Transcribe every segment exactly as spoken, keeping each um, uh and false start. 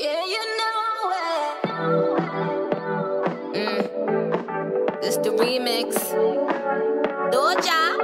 Yeah, you know it. Mm. This the remix. Doja.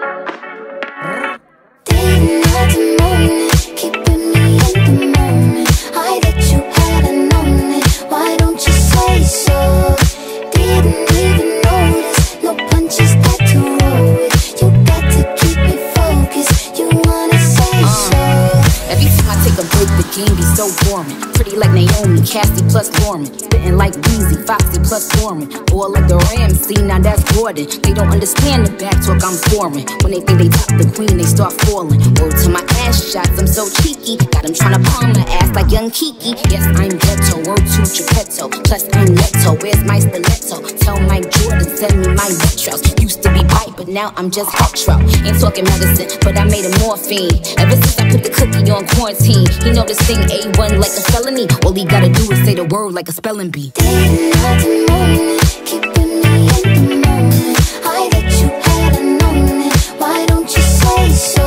Day and night and morning, keeping me in the moment. I that you hadn't known it. Why don't you say so? Didn't even notice. No punches got to roll with. You got to keep me focused. You wanna say uh, so? Every time I take a break, the game be so boring. Pretty like Naomi, Cassie plus Lauren. Spitting like Weezy, Foxy plus Foreman. Or like the Ramsey, now that's Gordon. They don't understand the back talk, I'm foreign. When they think they top the queen, they start falling. Word to my ass shots, I'm so cheeky. Got them tryna palm my ass like young Kiki. Yes, I'm ghetto, word to Geppetto. Plus I'm Neto, where's my stiletto? Tell Mike Jordan, send me my retros. Used to be white, but now I'm just retro. Ain't talking medicine, but I made a morphine. Ever since I put the cookie on quarantine, he know this thing A one like a felony. All he gotta do is say the word like a spelling bee. Day and night and morning, keeping me in the moment. I that you hadn't known it. Why don't you say so?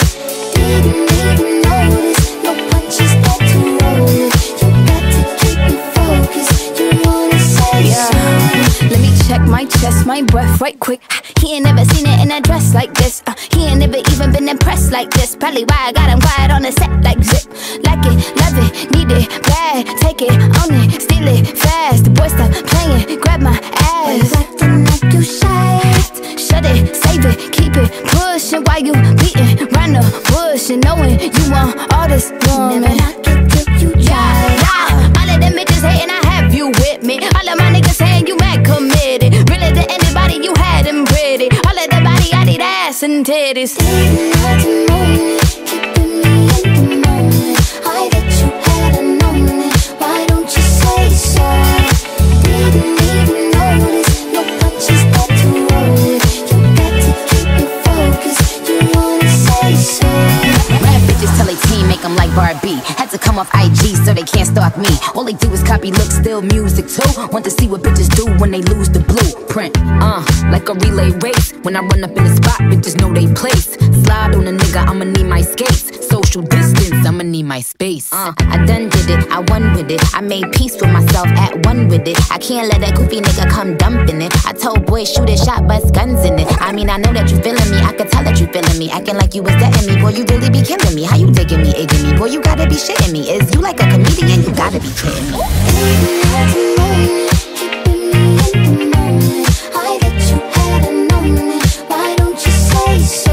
Didn't even notice. No punches got to roll with. You got to keep me focused. You wanna say yeah. so? Let me check my chest, my breath right quick. He ain't never seen it in a dress like this. uh, He ain't never even been impressed like this. Probably why I got him quiet on the set like zip. Like it, love it, need it, bad. Take it, own it, steal it, fast. The boy stop playing, grab my Why you ass. acting like you shy? Shut it, save it, keep it pushing. While you beating round the bush and knowing you want all this woman. Never knock it till you Yeah, try. yeah. All of them bitches hating, I have you with me. All of my niggas saying you mad committed. Really to anybody, you had them pretty. All of the body, I need ass and titties. Day and night and morning, keeping me in the moment. I that you hadn't known it. Why don't you say so? Didn't even notice. No punches got to roll with. You got to keep me focused. You wanna say so? Rap bitches tell they team make them like Barbie. Had to come off I G so they can't stalk me. All they do is copy looks, still music too. Want to see what bitches do when they lose the blueprint. Uh, like a relay race. When I run up in the spot, bitches know they place. Slide on a nigga, I'ma need my skates. Social distance, I'ma need my space. Uh, I done did it, I won with it. I made peace with myself, at one with it. I can't let that goofy nigga come dumping it. I told boy shoot a shot, bust guns in it. I mean I know that you feeling me, I could tell that you feeling me. Acting like you was dating me, boy you really be killing me. How you taking me, egging me, boy you gotta be shitting me. Is you like a comedian, you gotta be kidding me. Day and night and morning, keeping me in the moment. I that you hadn't known it. Why don't you say so?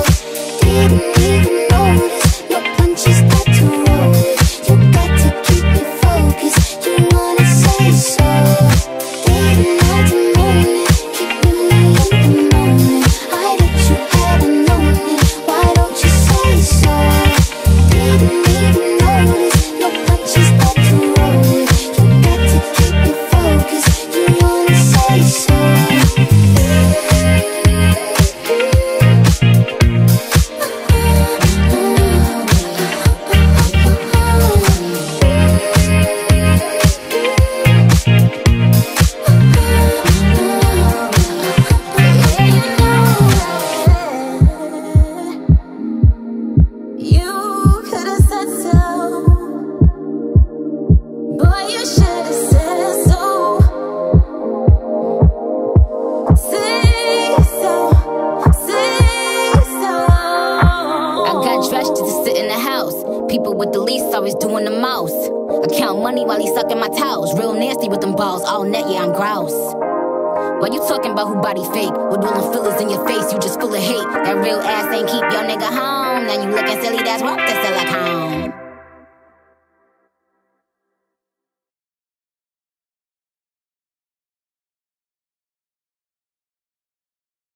Didn't even notice. No punches got to roll with. You got to keep me focused. You wanna say so? Day and night and morning, keeping me in the moment. I that you hadn't known it. Why don't you say so? Didn't even notice. No punches got to roll with. You got to keep me focused. You wanna say so? You could have said so. Boy, you should have said so. Say so. Say so. I got dressed just to sit in the house. People with the least always doing the most. I count money while he sucking my towels. Real nasty with them balls, all net, yeah, I'm grouse. Why you talking about who body fake? With all them fillers in your face, you just full of hate. That real ass ain't keep your nigga home. Now you looking silly, that's what the silicone.